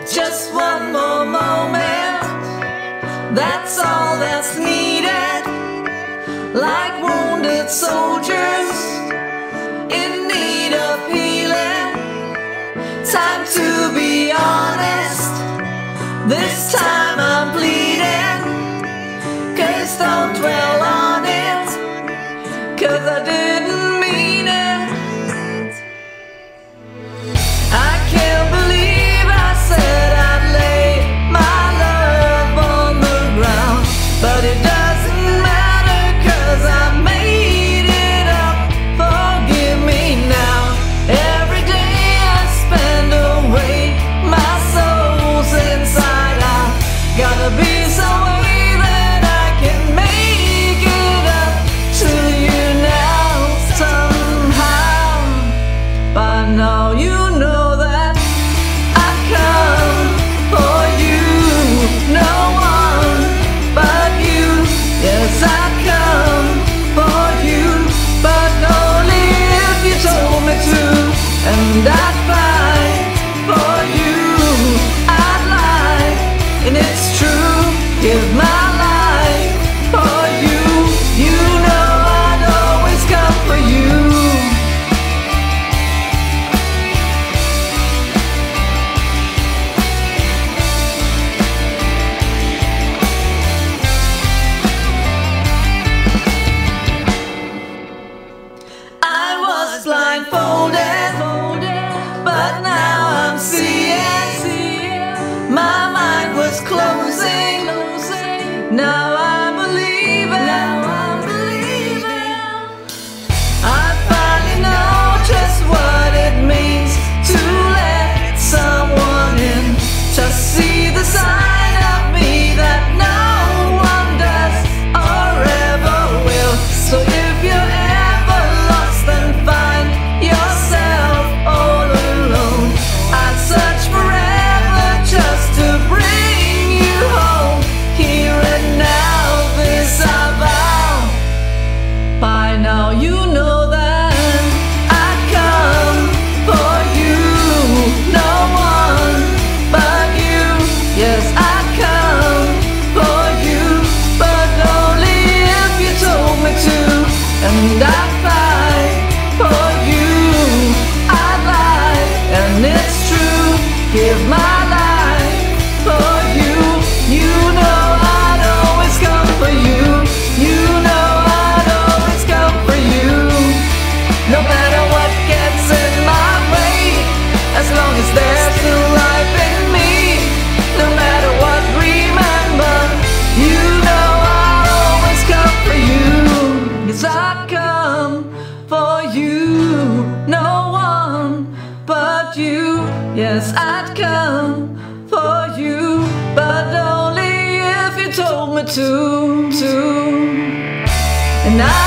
Just one more moment, that's all that's needed. Like wounded soldiers in need of healing. Time to be honest, this time I'm bleeding. 'Cause don't dwell on it, 'cause I didn't mean it. I can't believe I said I'd lay my love on the ground, but it doesn't matter 'cause I made it up. Forgive me now. Every day I spend away, my soul's inside out. Gotta be some way that I can make it up to you now somehow. By now you know that I come for you, no one but you. Yes, I come for you, but only if you told me to. And I'd fight for you, I'd lie, and it's true, give my life for you. You know I'd always come for you. I was blindfolded, but now I'm seeing. My mind was closing, now I'm believing. I finally know just what it means to let someone in, to see the side of me that no one does or ever will. So if you're ever lost and find yourself all alone, I'd search forever just to bring you home. Here and now, this I vow. By now you know that I come for you, no one but you. Yes, I come for you, but only if you told me to. And I'd fight for you, I'd lie, and it's true, give my life for you. You know I'd always come for you. You know I'd always come for you. No matter what gets in my way, as long as there's still life in me. No matter what, remember, you know I'll always come for you. 'Cause I'd come for you, no one but you. Yes, I'd come for you, but only if you told me to. And I